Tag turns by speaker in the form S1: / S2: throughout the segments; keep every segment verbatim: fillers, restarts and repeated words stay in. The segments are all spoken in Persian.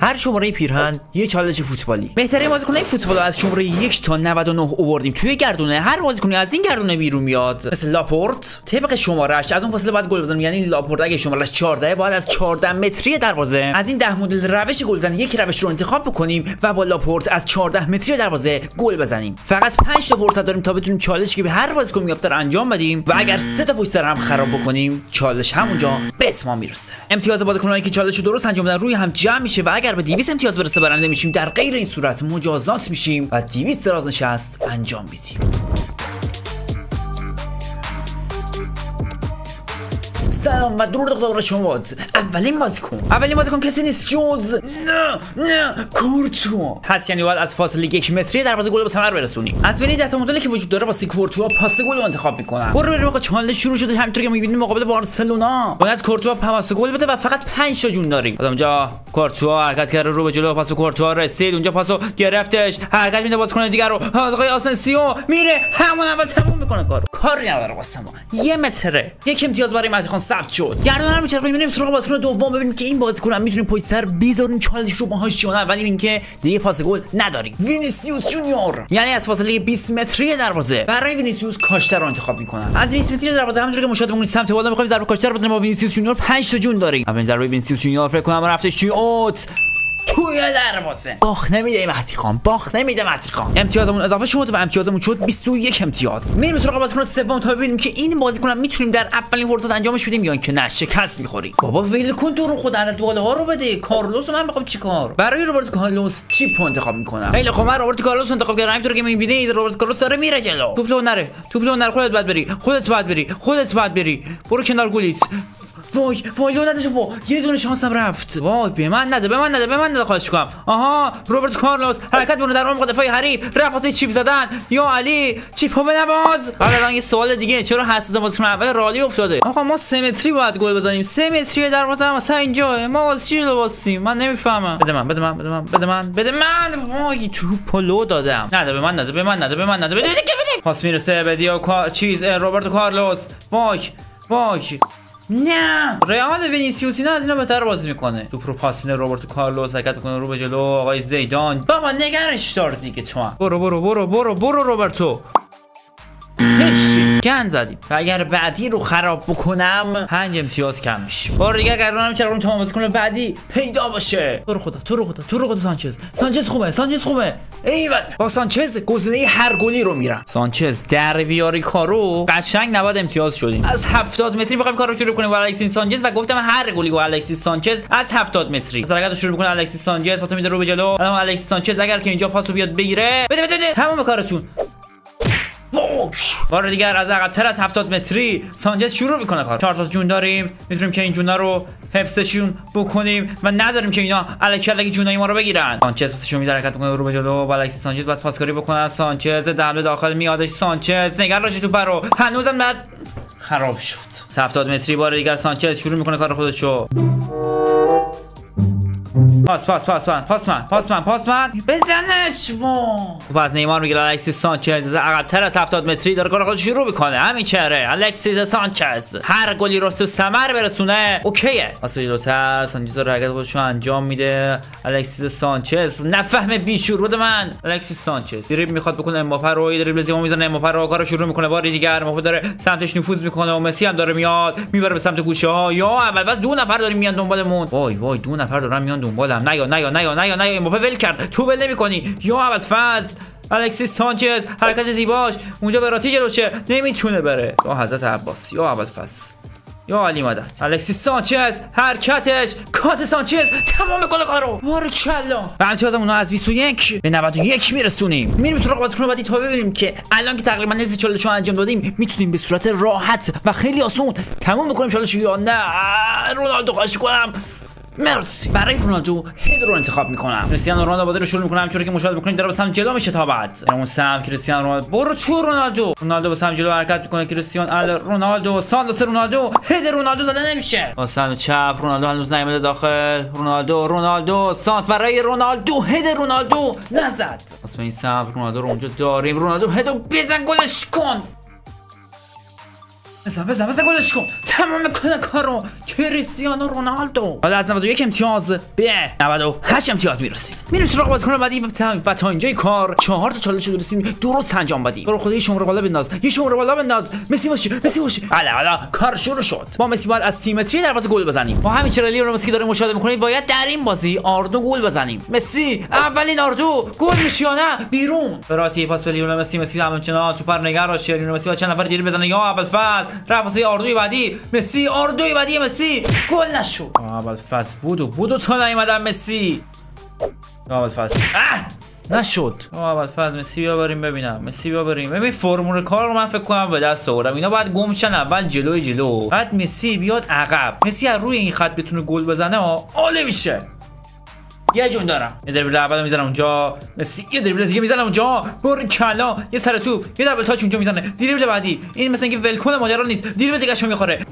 S1: هر شماره پیرهن یه چالش فوتبالی. بهترین بازیکنای فوتبال از شماره یک تا نود و نه آوردیم توی گردونه. هر بازیکنی از این گردونه بیرون میاد مثل لاپورت طبق شماره‌اش از اون فاصله باید گل بزنه. یعنی لاپورت اگه شماره‌اش چهارده باید از چهارده متری دروازه از این ده مدل روش گلزنی یک روش رو انتخاب بکنیم و با لاپورت از چهارده متری دروازه گل بزنیم. فقط پنج تا فرصت داریم تا بتونیم چالشی که به هر بازیکن میافته رو انجام بدیم و اگر سه تا پشت سر هم خراب بکنیم چالش همونجا به اتمام میرسه. امتیاز بازیکنایی که چالش رو درست انجام بدن روی هم جمع میشه و اگر به دویست امتیاز برسه برنده میشیم. در غیر این صورت مجازات میشیم و دویست دراز نشست انجام میدیم. سلام و درود خداوند شما. اولین بازیکن اولین بازیکن کسی نیست جز نه نه کورتوا هست. یعنی باید از فاصله یک متری دروازه گل به ثمر برسونیم. از بین ده تا مدلی که وجود داره واسه کورتوا پاس گل رو انتخاب میکنم. برو بریم آقا چالش شروع شده. همینطوری که میبینید مقابل بارسلونا باید کورتوا پاس گل بده و فقط پنج تا جون داریم. اونجا کورتوا حرکت کرده رو به جلو، پاس کورتوا رسید، اونجا پاسو گرفتش، حرکت میده بازیکن دیگه رو، آقای آسنسیو میره همون اول تموم میکنه کارو. کاری نداره واسه ما. یه متره. یک امتیاز برای مهدی خان ثبت شد. گردن رو میچرخونیم میبینیم سراغ بازیکن دوم ببینیم که این بازیکن هم میتونیم پشت سر بذاریم چالش رو باهاش یا نه. ولی اینکه دیگه پاس گل نداریم. وینیسیوس جونیور یعنی از فاصله بیست متری دروازه برای وینیسیوس کاشته رو انتخاب میکنم. از بیست متری دروازه همونجوری که مشاهده میکنید سمت بالا میخوایم ضربه کاشته رو بزنیم با وینیسیوس جونیور. پنج تا جون داریم. اولین ضربه وینیسیوس جونیور فکر کنم رفتش توی اوت توی دروازه. باخ نمیده مهدی خان، باخ نمیده مهدی خان. امتیازمون اضافه شد و امتیازمون شد بیست و یک امتیاز. میریم سراغ بازیکن سوم تا ببینیم که این بازیکن میتونیم در اولین فرصت انجامش بدیم یا اینکه نه شکست میخوریم. بابا ول کن تو رو خدا عدد بالاها رو بده. کارلوس من بخوام چیکار؟ برای روبرت کارلوس چیپ انتخاب میکنم. خیلی خوب من روبرت کارلوس انتخاب کردم. همینطوری که میبینید روبرت کارلوس داره میره جلو. توپ لو نره، توپ لو نره. خودت بعد بری، خودت بعد بری، خودت بعد بری. برو کنار گلیت. وای وای لو نده توپو. یه دونه شانسم رفت. وای به من نده، به من نده، به من نده خواهش کنم. آها روبرت کارلوس حرکت می‌کنه در عمق دفاع حریف. رفت واسه چیپ زدن. یا علی چیپو بنواز. حالا الان یه سوال دیگه، چرا حساس بازیکن اول رالی افتاده؟ آقا ما سه متری باید گل بزنیم. سه متری دروازه هم مثلا اینجا. ما واسه چی رو واسیم؟ من نمیفهمم. بده من بده من بده من بده من بده من. وای توپو لو دادم. نده به من نده به من نده به من نده. بده بده بده. پاس میرسه به دیو چیز روبرت کارلوس. وای وای نه رئال وینیسیوس اینا از اینا بهتر بازی میکنه. توپ رو پاس میده روبرتو کارلوس حرکت میکنه رو به جلو. آقای زیدان بابا نگرش دار دیگه تو هم. برو برو برو برو برو روبرتو. هیچی گند زدیم و اگر بعدی رو خراب بکنم پنج امتیاز کم میشه. بار دیگه قرارم چرا اون تمام بازیکن بعدی پیدا باشه. تو رو خدا تو رو خدا تو رو خدا سانچز سانچز خوبه سانچز خوبه. ایول با سانچز گزینه هر گلی رو میرم. سانچز در بیاری کارو قشنگ نود امتیاز شدیم. از هفتاد متری میخوایم کارو شروع کنیم با الکسیس سانچز و گفتم هر گلی با الکسیس سانچز از هفتاد متری. از حرکت شروع میکنه الکسیس سانچز پاس میده رو به جلو. الان الکسیس سانچز اگر که اینجا پاسو بیاد بگیره بده بده بده تمام کارتون. بار دیگر از عقب‌تر از هفتاد متری سانچز شروع میکنه کار. چهار تا جون داریم میتونیم که این جونا رو حفظشون بکنیم و نداریم که اینا الکی الکی جونای ما رو بگیرن. سانچز پاسشون میده حرکت میکنه رو به جلو. با الکسیس سانچز بعد پاسکاری بکنه. سانچز دبل داخل میادش. سانچز نگار راجی تو پرو هنوزم بعد خراب شد. هفتاد متری بار دیگر سانچز شروع میکنه کار خودشو. پاس پاس پاس من پاس من پاس من پاس من بزنش. و از نیمار میگه الکسیس سانچز عقب‌تر از هفتاد متری داره کار خودش شروع میکنه. همین چهره الکسیس سانچز هر گلی رو به ثمر برسونه اوکیه. پاس جلوتر سانچز رو حرکت خودش انجام میده. الکسیس سانچز نفهم بیشور بده من. الکسیس سانچز دریبل میخواد بکنه امباپه رو. دریبل زیبا میزنه امباپه رو کارو شروع میکنه. بار دیگر امباپه داره سمتش نفوذ میکنه و مسی هم داره میاد میبره به سمت گوشه ها. یا اول بس دو نفر داریم میان دنبالمون. وای وای دو نفر دارن میان دنبالم. نیا نیا نیا نیا نیا امباپه ول کرد. تو ول نمی‌کنی یا ابوالفضل. الکسیس سانچز حرکت زیباش اونجا براتی جلوشه نمیتونه بره. یا حضرت عباس یا ابوالفضل یا علی مدد. الکسیس سانچز حرکتش کات سانچز تمام کل کارو. بارکالله. و امتیازمون رو از بیست و یک به نود و یک میرسونیم. میریم سراغ بازیکن بعدی تا ببینیم که الان که تقریبا نصف چالش رو انجام دادیم میتونیم به صورت راحت و خیلی آسون تموم بکنیم چالش یا نه. رونالدو خواهش کنم. مرسی. برای رونالدو هد رو انتخاب میکنم. کریستیانو رونالدو بازی رو شروع میکنم. همونطوری که مشاهده میکنید داره به سمت جلو میشه تا بعد. اون سمت کریستیانو رونالدو برو تو رونالدو. رونالدو به سمت جلو حرکت میکنه. کریستیانو رونالدو ساندوس رونالدو هد رونالدو زده نمیشه. با سمت چپ رونالدو هنوز نیامده داخل. رونالدو رونالدو سانت برای رونالدو هد رونالدو نزد. واسه این سمت رونالدو رو اونجا داریم. رونالدو هدو بزن گلش کن. بزن بزن بزن گلش کن. تمام کنه کارو. کریستیانو رونالدو. حالا از نود و یک امتیاز به نود و هشت امتیاز میرسیم. میریم سراغ بازیکن بعدی و تا اینجای کار چهار تا چالش رو رسیدیم درست انجام بدیم. برو خدا یه شماره بالا بنداز. یه شماره بالا بنداز. مسی باشی. مسی باشی. حالا حالا کار شروع شد. ما مسی باید از سیمتری دروازه گل بزنیم. ما همین چرالی رو مسی داره مشاهده می‌کنید باید در این بازی آردو گل بزنیم. مسی اولین آردو گل میشه یا نه بیرون. براتی پاس به لیونل مسی. مسی همچنان توپ رو نگران لیونل مسی با چند نفر دیگه بزنه یا اول فاز رفت واسه آردوی بعدی. مسی آردوی بعدی مسی گل نشد. اول فاز بود و بود و تا نیومدن مسی. اول فاز نشد. اول فاز مسی بیا بریم ببینم. مسی بیا بریم. ببین فرمول کار رو من فکر کنم به دست آوردم. اینا باید گم شن اول جلوی جلو. بعد مسی بیاد عقب. مسی از روی این خط بتونه گل بزنه عالی میشه. یه جون دارم. یه دریبل اول میزنم اونجا. مسی یه دریبل دیگه میزنم اونجا. بر کلا یه سر توپ. یه دبل تاچ اونجا میزنه. دریبل بعدی. این مثلا اینکه ولکن ماجرا نیست. دریبل دیگه شو میخوره.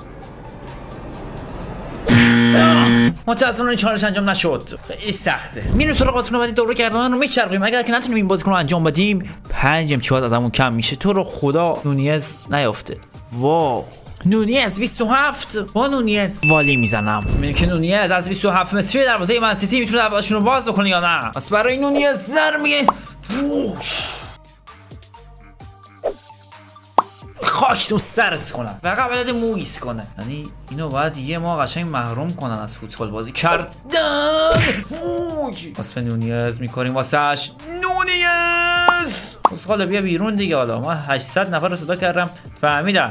S1: متأسفانه چالش انجام نشد. خیلی سخته. میریم سراغ بازیکن بعدی دوره گردان رو میچرخیم. اگر که نتونیم این بازیکن رو انجام بدیم پنج امتیاز ازمون کم میشه. تو رو خدا نونیز نیافته. واو نونیز بیست و هفت با نونیز والی میزنم. میبینیم که نونیز از بیست و هفت متری دروازه من سیتی میتونه دروازه‌شون رو باز بکنه یا نه. پس برای نونیز زرمیه ووش خاک تو سرت کنم. فقط بلد مویس کنه. یعنی اینو باید یه ما قشنگ محروم کنن از فوتبال بازی کردن. ووش پس به نونیز میکنیم واسش. نونیز خاله بیا بیرون دیگه. حالا ما هشتصد نفر رو صدا کردم فهمیدم.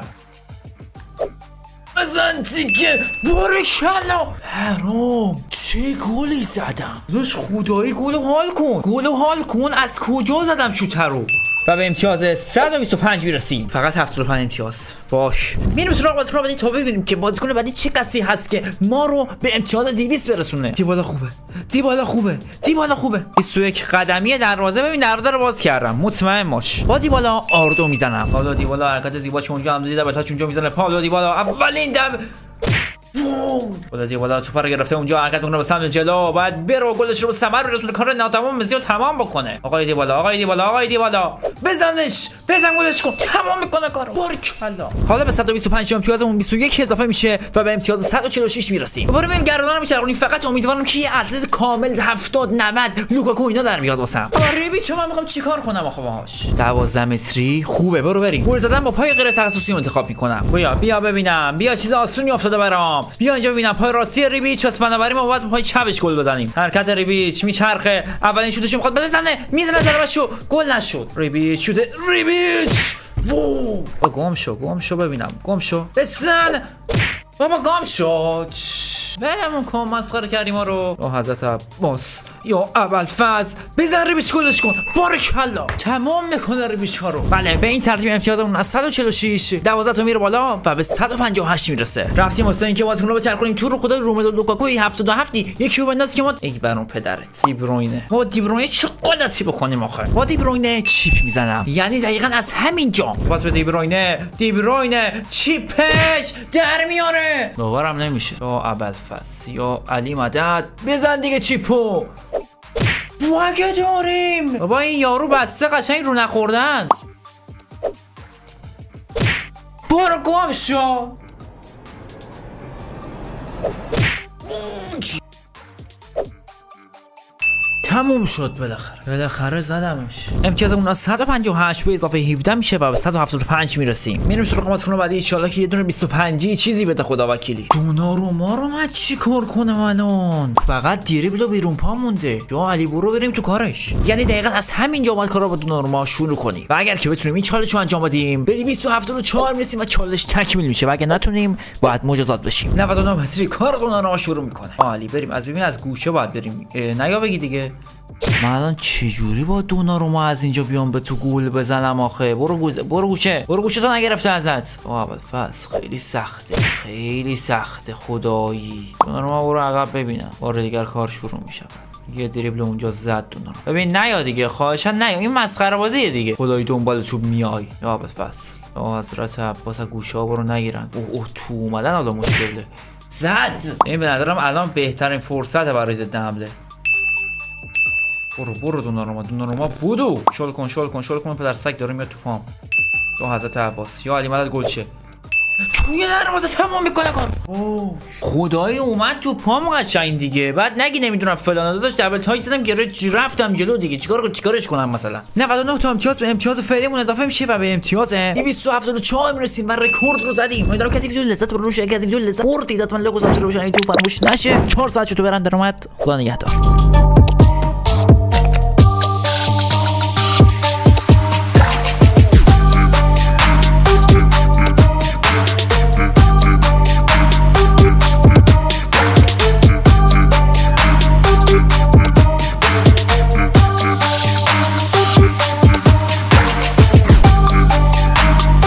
S1: بزن تیکه بارکلا. حرام چه گلی زدم. داش خدایی گل حال کن. گل حال کن از کجا زدم شوتر رو. و به امتیاز صد و بیست و پنج میرسیم. فقط هفتاد و پنج امتیاز. واش میریم سراغ بازیکن بعدی تا ببینیم که بازیکن بعدی چه کسی هست که ما رو به امتیاز دویست برسونه. دیبالا خوبه. دیبالا خوبه. دیبالا خوبه. بیست و یک قدمی دروازه. ببین دروازه رو باز کردم. مطمئن باش. با دیبالا آردو میزنم. پاولو دیبالا حرکت زیباش اونجا هم دیده. بتاچ اونجا میزنه. پاولو دیبالا اولین دب وای دیبالا توپ رو گرفته اونجا حرکت میکنه به سمت جلو. بعد برو گلش رو به ثمر برسونه. کار ناتمام مسی رو تمام بکنه. آقای دیبالا آقای دیبالا آقای دیبالا بزنش. بزن گلش کن. تمام میکنه کارو. بارکلا. حالا به صد و بیست و پنج امتیازمون بیست و یک اضافه میشه و به امتیاز صد و چهل و شش میرسیم. برو ببین گردنا رو میچرخونیم. فقط امیدوارم که یه اتلت کامل هفتاد نود لوکاکو اینا در میاد واسم. آره بیچو من میخوام چیکار کنم آخه باهاش. دوازده متری خوبه. برو بریم. گل زدن با پای غیر تخصصی انتخاب میکنم. بیا بیا ببینم. بیا چیز آسونی افتاده برام. بیا اینجا ببینم پای راستی ریبیچ. پس بنابراین ما باید پای چپش گل بزنیم. حرکت ریبیچ میچرخه. اولین شوتش میخواد بزنه. میزنه ضربهشو. گل نشد. ریبیچ شوت ریبیچ. وو گم شو گم شو ببینم. گم شو بزن بابا. گم شو بهمون کن. مسخره کردی ما رو. یا حضرت عباس یا اول فاز بزن ریبیچ گلش کن. بارکلا تمام میکنه ریبیچ ها رو. بله به این ترتیب امتیازمون از صد و چهل و شش دوازده تا میره بالا و به صد و پنجاه و هشت میرسه. رفتیم واسه اینکه بازیکن رو بچرخونیم تو رو خدای روملو لوکاکوی هفتاد و هفت یکی رو بنداز که ما ای برام پدرت دیبروینه. ما دیبروینه چه غلطی بکنیم آخه. ما دیبروینه چیپ میزنم. یعنی دقیقاً از همین جا باز به دیبروینه. دیبروینه چیپش در میاره. باورم نمیشه. یا اول فاز یا علی مدد بزن دیگه چیپو. واگه داریم. بابا این یارو بسته قشنگ رو نخوردن. برو گم شو. تموم شد بالاخره. بالاخره زدمش. امتیازمون از صد و پنجاه و هشت به اضافه هفده میشه و به صد و هفتاد و پنج میرسیم. میریم سراغ بازیکن بعدی. ان شاءالله که یه دونه بیست و پنج چیزی بده خدا وکیلی. دوناروما رو من چیکار کنم الان؟ فقط دریبل و بیرون پا مونده. جا علی برو بریم تو کارش. یعنی دقیقاً از همینجا باید کارا با دوناروما شروع کنیم. و اگر که بتونیم این چالش رو انجام بدیم به دویست و هفتاد و چهار میرسیم و چالش تکمیل میشه. و اگه نتونیم باید مجازات بشیم. نود و نه متری کار دوناروما شروع میکنه. علی بریم. از ببین از گوشه باید بریم. نیا بگی دیگه. من الان چجوری با دوناروما از اینجا بیام به تو گول بزنم آخه؟ برو گوشه برو گوشه برو گوشه تا نگرفته ازت. اول فصل خیلی سخته. خیلی سخته خدایی. دوناروما برو عقب ببینم. بار دیگر کار شروع میشه. یه دریبل اونجا زد دوناروما. ببین نیا دیگه خواهشاً نیا. این مسخره بازیه دیگه. خدایی دنبال توپ میای. یا اول فصل. یا حضرت عباس گوشه ها برو نگیرن. اوه اوه تو اومدن حالا مشکله. زد. این به نظرم الان بهترین فرصت برای ضد حمله. برو برو دوناروما. دوناروما بودو. شل کن شل کن شل کن. پدر سگ داره میاد تو پام. یا حضرت عباس یا علی مدد گلچه. توی دروازه تمام میکنه کار. اوه خدای اومد تو پام قشنگ دیگه. بعد نگی نمیدونم فلان داداش دبل تایت زدم گره رفتم جلو دیگه. چیکار چیکارش کنم مثلا؟ نود و نه تا امتیاز به امتیاز فعلیمون اضافه میشه و به امتیاز دویست و هفتاد و چهار میرسیم و رکورد رو زدیم. امیدوارم کسی ویدیو لذت بردید. اگه از ویدیو لذت بردید حتما لایک و سابسکرایب بشین تو فراموش نشه. چهار ساعت تو برند درآمد. خدا نگهدار.